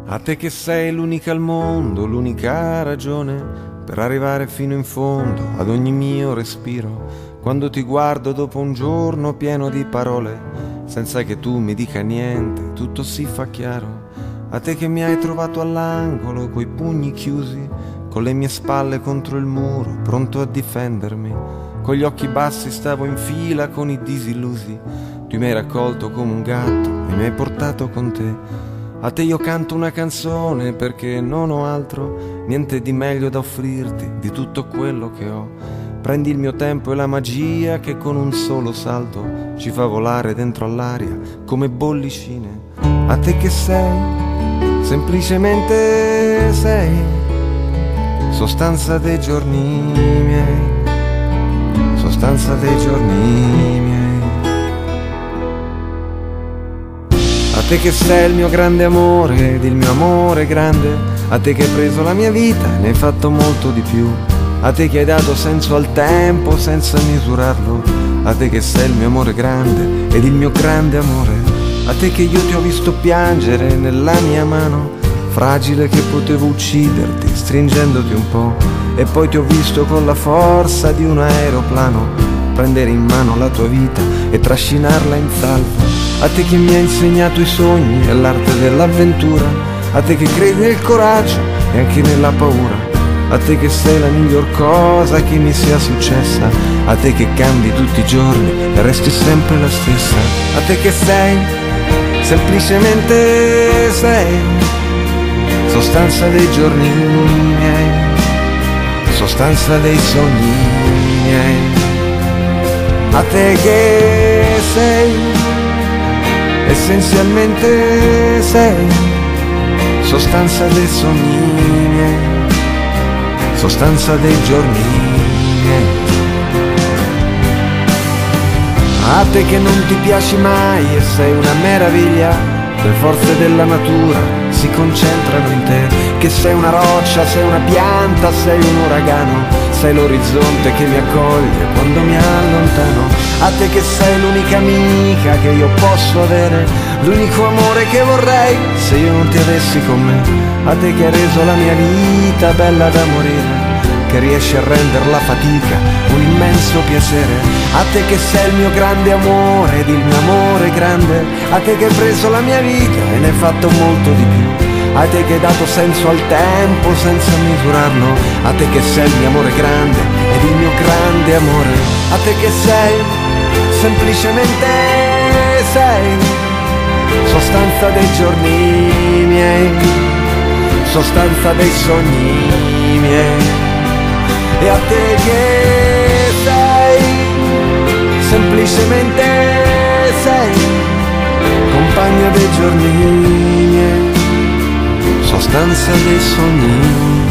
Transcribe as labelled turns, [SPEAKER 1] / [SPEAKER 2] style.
[SPEAKER 1] A te che sei l'unica al mondo, l'unica ragione per arrivare fino in fondo ad ogni mio respiro. Quando ti guardo dopo un giorno pieno di parole, senza che tu mi dica niente, tutto si fa chiaro. A te che mi hai trovato all'angolo, coi pugni chiusi, con le mie spalle contro il muro, pronto a difendermi. Con gli occhi bassi stavo in fila con i disillusi. Tu mi hai raccolto come un gatto e mi hai portato con te. A te io canto una canzone perché non ho altro, niente di meglio da offrirti di tutto quello che ho. Prendi il mio tempo e la magia che con un solo salto ci fa volare dentro all'aria come bollicine. A te che sei, semplicemente sei, sostanza dei giorni miei, sostanza dei giorni miei. A te che sei il mio grande amore ed il mio amore grande, a te che hai preso la mia vita e ne hai fatto molto di più, a te che hai dato senso al tempo senza misurarlo, a te che sei il mio amore grande ed il mio grande amore, a te che io ti ho visto piangere nella mia mano, fragile che potevo ucciderti stringendoti un po', e poi ti ho visto con la forza di un aeroplano prendere in mano la tua vita e trascinarla in salvo. A te che mi hai insegnato i sogni e l'arte dell'avventura, a te che credi nel coraggio e anche nella paura, a te che sei la miglior cosa che mi sia successa, a te che cambi tutti i giorni e resti sempre la stessa, a te che sei, semplicemente sei, sostanza dei giorni miei, sostanza dei sogni miei. A te che sei, essenzialmente sei, sostanza dei sogni miei, sostanza dei giorni miei. A te che non ti piaci mai e sei una meraviglia, le forze della natura si concentrano in te, che sei una roccia, sei una pianta, sei un uragano, sei l'orizzonte che mi accoglie quando mi allontano. A te che sei l'unica amica che io posso avere, l'unico amore che vorrei se io non ti avessi con me. A te che hai reso la mia vita bella da morire, che riesci a rendere la fatica un immenso piacere. A te che sei il mio grande amore ed il mio amore grande, a te che hai preso la mia vita e ne hai fatto molto di più, a te che hai dato senso al tempo senza misurarlo, a te che sei il mio amore grande ed il mio grande amore, a te che sei, semplicemente sei, sostanza dei giorni miei, sostanza dei sogni miei. E a te che sei, semplicemente sei, compagna dei giorni miei, sostanza dei sogni.